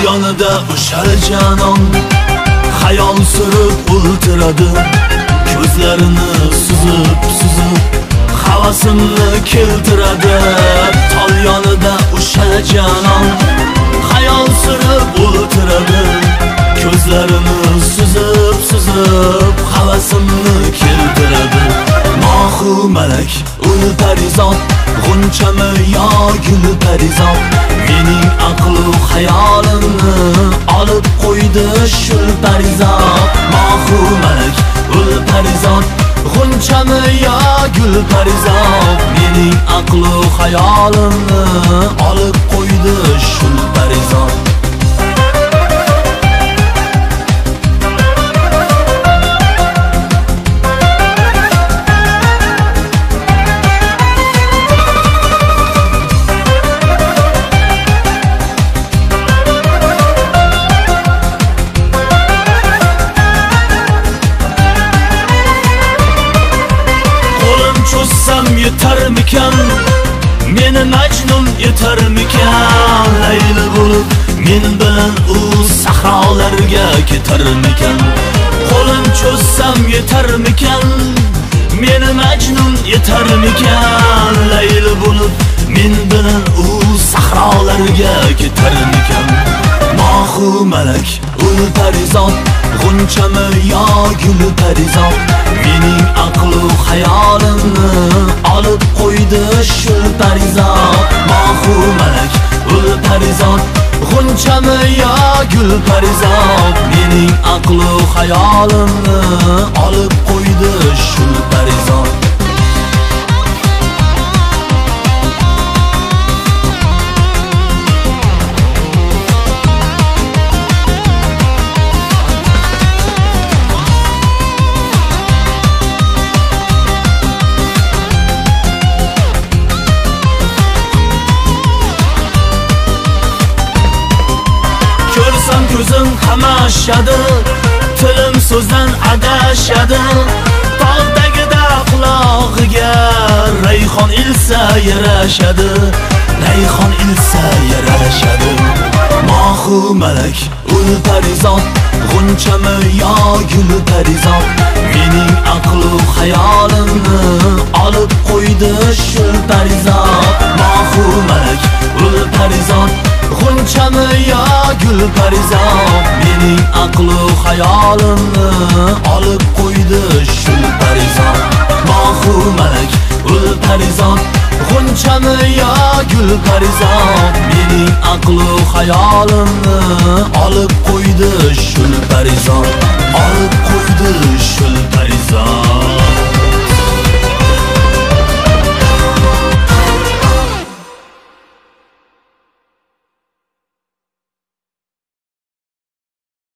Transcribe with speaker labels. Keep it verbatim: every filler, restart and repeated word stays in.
Speaker 1: yonida o'sha janon xayol surib o'ltiradi. Ko'zlarini suzib suzib havasimni keltiradi. Tol yonida o'sha janon xayol surib o'ltiradi. Ko'zlarini suzib suzib havasimni keltiradi. Mohu malak ul parizod, g'unchami yo gul parizod, mening aqlu xayolimni olib qo'ydi shul parizod. Mohu malak ul parizod, g'unchami yo gul parizod, mening aqlu xayolimni olib qo'ydi shul parizod. Yetarmikan meni majnun yetarmikan, Layli bo'lib men bilan u sahrolarga ketarmikan. Qo'lim cho'zsam yetarmikan meni majnun yetarmikan, Layli bo'lib men bilan u sahrolarga ketarmikan. Mohu malak ul parizod, g'unchami yo gul parizod, mening aqlu xayolimni olib qo'ydi shul parizod. Mohu malak ul parizod, g'unchami yo gul parizod, mening aqlu xayolimni olib qo'ydi shul parizod. Ko'zim qamashadi, tilim so'zdan adashadi. Tog'dagida qulog'iga rayhon ilsa yarashadi, rayhon ilsa yarashadi. Mohu malak ul parizod, g'unchami yo gul parizod, mening aqlu xayolimni olib qo'ydi shul parizod. Mohu malak ul parizod, g'unchami yo gul parizod, mening aqlu xayolimni olib qo'ydi shul parizod. Mohu malak ul parizod, g'unchami yo gul parizod, mening aqlu xayolimni olib qo'ydi shul parizod, olib qo'ydi shul parizod.